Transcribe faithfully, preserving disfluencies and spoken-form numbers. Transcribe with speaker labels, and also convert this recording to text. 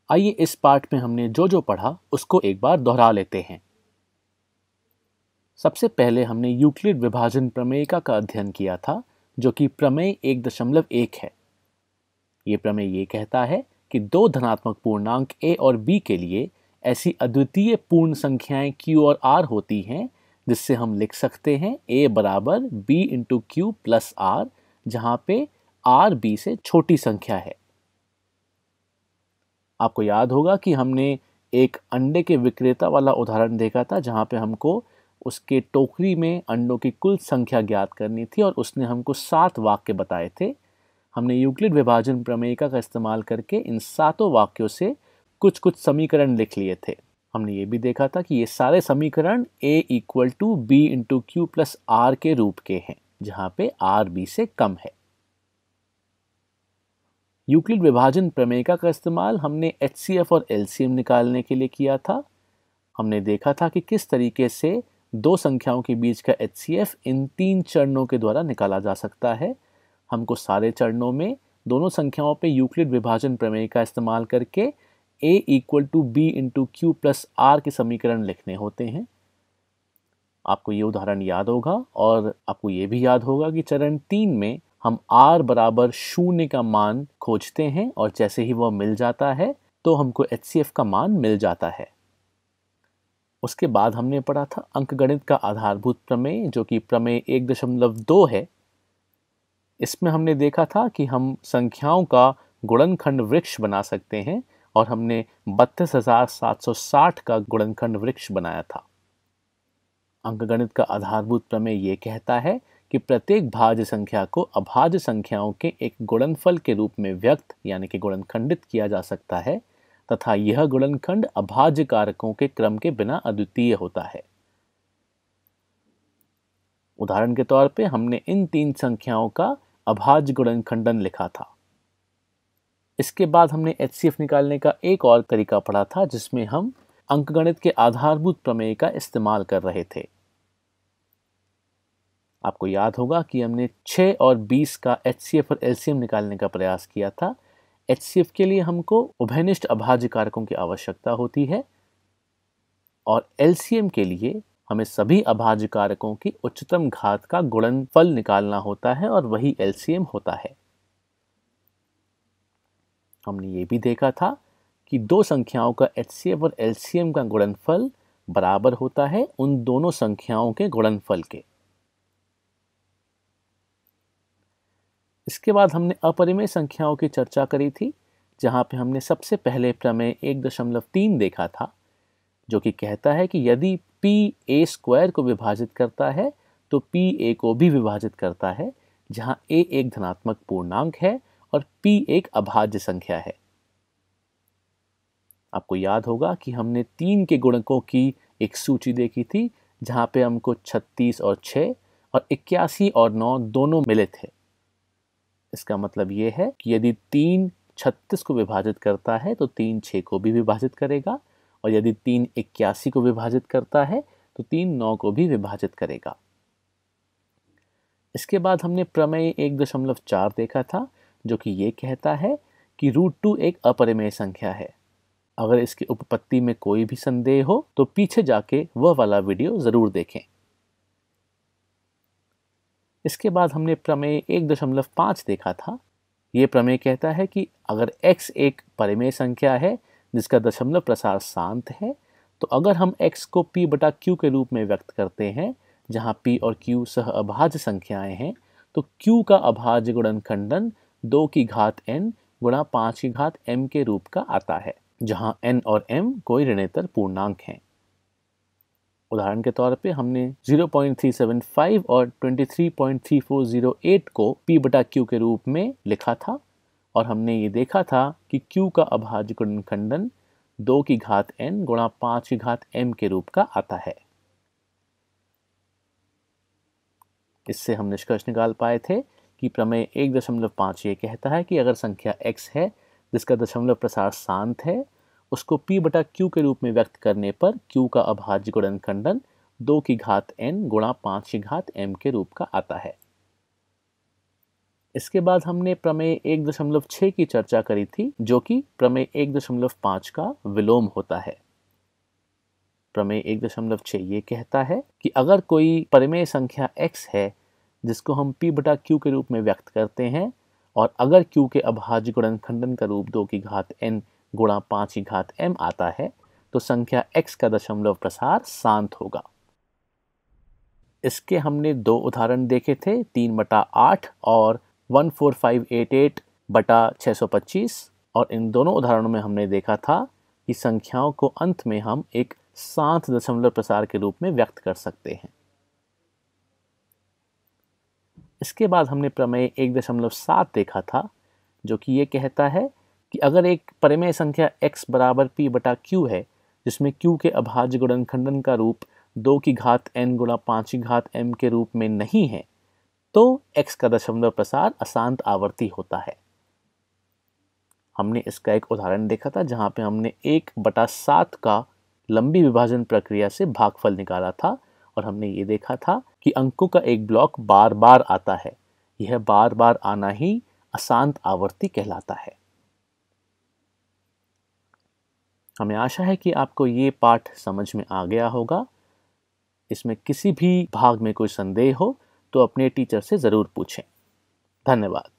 Speaker 1: आइए इस पार्ट में हमने जो जो पढ़ा उसको एक बार दोहरा लेते हैं। सबसे पहले हमने यूक्लिड विभाजन प्रमेयिका का अध्ययन किया था, जो कि प्रमेय एक दशमलव एक है। ये प्रमेय ये कहता है कि दो धनात्मक पूर्णांक a और b के लिए ऐसी अद्वितीय पूर्ण संख्याएं q और r होती हैं, जिससे हम लिख सकते हैं a बराबर b into Q plus R, जहां पे r b से छोटी संख्या है। आपको याद होगा कि हमने एक अंडे के विक्रेता वाला उदाहरण देखा था, जहां पे हमको उसके टोकरी में अंडों की कुल संख्या ज्ञात करनी थी और उसने हमको सात वाक्य बताए थे। हमने यूक्लिड विभाजन प्रमेयिका का इस्तेमाल करके इन सातों वाक्यों से कुछ कुछ समीकरण लिख लिए थे। हमने ये भी देखा था कि ये सारे समीकरण a equal to B into Q plus R के रूप के हैं, जहां पे r b से कम है। यूक्लिड विभाजन प्रमेयिका का इस्तेमाल हमने एच सी एफ और एल सी एम निकालने के लिए किया था। हमने देखा था कि किस तरीके से दो संख्याओं के बीच का एच सी एफ इन तीन चरणों के द्वारा निकाला जा सकता है। हमको सारे चरणों में दोनों संख्याओं पे यूक्लिड विभाजन प्रमेय का इस्तेमाल करके a equal to B into Q plus R के समीकरण लिखने होते हैं। आपको ये उदाहरण याद होगा और आपको ये भी याद होगा कि चरण तीन में हम r बराबर शून्य का मान खोजते हैं और जैसे ही वह मिल जाता है तो हमको एच सी एफ का मान मिल जाता है। उसके बाद हमने पढ़ा था अंकगणित का आधारभूत प्रमेय, जो कि प्रमेय एक दशमलव दो है। इसमें हमने देखा था कि हम संख्याओं का गुणनखंड वृक्ष बना सकते हैं और हमने बत्तीस हजार सात सौ साठ का गुणनखंड वृक्ष बनाया था। अंकगणित का आधारभूत प्रमेय ये कहता है कि प्रत्येक भाज्य संख्या को अभाज्य संख्याओं के एक गुणनफल के रूप में व्यक्त यानी कि गुणनखंडित किया जा सकता है तथा यह गुणनखंड अभाज्य कारकों के क्रम के बिना अद्वितीय होता है। उदाहरण के तौर पे हमने इन तीन संख्याओं का अभाज्य गुणनखंडन लिखा था। इसके बाद हमने एच सी एफ निकालने का एक और तरीका पढ़ा था, जिसमें हम अंकगणित के आधारभूत प्रमेय का इस्तेमाल कर रहे थे। आपको याद होगा कि हमने छह और बीस का एच सी एफ और एल सी एम निकालने का प्रयास किया था। एच सी एफ के लिए हमको उभयनिष्ठ अभाज्य कारकों की आवश्यकता होती है और एल सी एम के लिए हमें सभी अभाज्य कारकों की उच्चतम घात का गुणनफल निकालना होता है और वही एल सी एम होता है। हमने ये भी देखा था कि दो संख्याओं का एच सी एफ और एल सी एम का गुणनफल बराबर होता है उन दोनों संख्याओं के गुणनफल के। इसके बाद हमने अपरिमेय संख्याओं की चर्चा करी थी, जहां पे हमने सबसे पहले प्रमेय एक दशमलव तीन देखा था, जो कि कहता है कि यदि p a स्क्वायर को विभाजित करता है तो p a को भी विभाजित करता है, जहां a एक धनात्मक पूर्णांक है और p एक अभाज्य संख्या है। आपको याद होगा कि हमने तीन के गुणकों की एक सूची देखी थी, जहां पे हमको छत्तीस और छह और इक्यासी और नौ दोनों मिले थे। इसका मतलब ये है कि यदि तीन छत्तीस को विभाजित करता है तो तीन छह को भी विभाजित करेगा और यदि तीन इक्यासी को विभाजित करता है तो तीन नौ को भी विभाजित करेगा। इसके बाद हमने प्रमेय एक दशमलव चार देखा था, जो कि ये कहता है कि रूट टू एक अपरिमेय संख्या है। अगर इसकी उपपत्ति में कोई भी संदेह हो तो पीछे जाके वह वाला वीडियो जरूर देखें। इसके बाद हमने प्रमेय एक दशमलव पाँच देखा था। ये प्रमेय कहता है कि अगर x एक परिमेय संख्या है जिसका दशमलव प्रसार शांत है, तो अगर हम x को p बटा q के रूप में व्यक्त करते हैं, जहां p और q सह अभाज्य संख्याएं हैं, तो q का अभाज्य गुणनखंडन दो की घात n गुणा पाँच की घात m के रूप का आता है, जहां n और m कोई ऋणेतर पूर्णांक हैं। उदाहरण के तौर पे हमने zero point three seven five और तेईस point three four zero eight को p बटा q के रूप में लिखा था और हमने ये देखा था कि q का अभाज्य गुणनखंडन दो की घात n गुणा पाँच की घात m के रूप का आता है। इससे हम निष्कर्ष निकाल पाए थे कि प्रमेय एक दशमलव पाँच ये कहता है कि अगर संख्या x है जिसका दशमलव प्रसार शांत है, उसको p बटा q के रूप में व्यक्त करने पर q का अभाज्य गुणनखंडन दो की घात n गुणा पाँच की घात m के रूप का आता है। इसके बाद हमने प्रमेय एक दशमलव छः की चर्चा करी थी, जो कि प्रमेय एक दशमलव पाँच का विलोम होता है। प्रमेय एक दशमलव छः ये कहता है कि अगर कोई परिमेय संख्या x है जिसको हम p बटा q के रूप में व्यक्त करते हैं, और अगर q के अभाज्य गुणनखंडन का रूप दो की घात n गुणा पाँच की घात m आता है, तो संख्या x का दशमलव प्रसार शांत होगा। इसके हमने दो उदाहरण देखे थे, तीन बटा आठ और one four five eight eight बटा छः सौ पच्चीस, और इन दोनों उदाहरणों में हमने देखा था कि संख्याओं को अंत में हम एक शांत दशमलव प्रसार के रूप में व्यक्त कर सकते हैं। इसके बाद हमने प्रमेय एक दशमलव सात देखा था, जो कि ये कहता है कि अगर एक परिमेय संख्या x बराबर p बटा q है, जिसमें q के अभाज्य गुणनखंडन का रूप दो की घात n गुणा पाँच की घात m के रूप में नहीं है, तो x का दशमलव प्रसार अशांत आवर्ती होता है। हमने इसका एक उदाहरण देखा था जहां पे हमने एक बटा सात का लंबी विभाजन प्रक्रिया से भागफल निकाला था, और हमने ये देखा था कि अंकों का एक ब्लॉक बार बार आता है। यह बार बार आना ही अशांत आवर्ती कहलाता है। हमें आशा है कि आपको ये पाठ समझ में आ गया होगा। इसमें किसी भी भाग में कोई संदेह हो तो अपने टीचर से ज़रूर पूछें। धन्यवाद।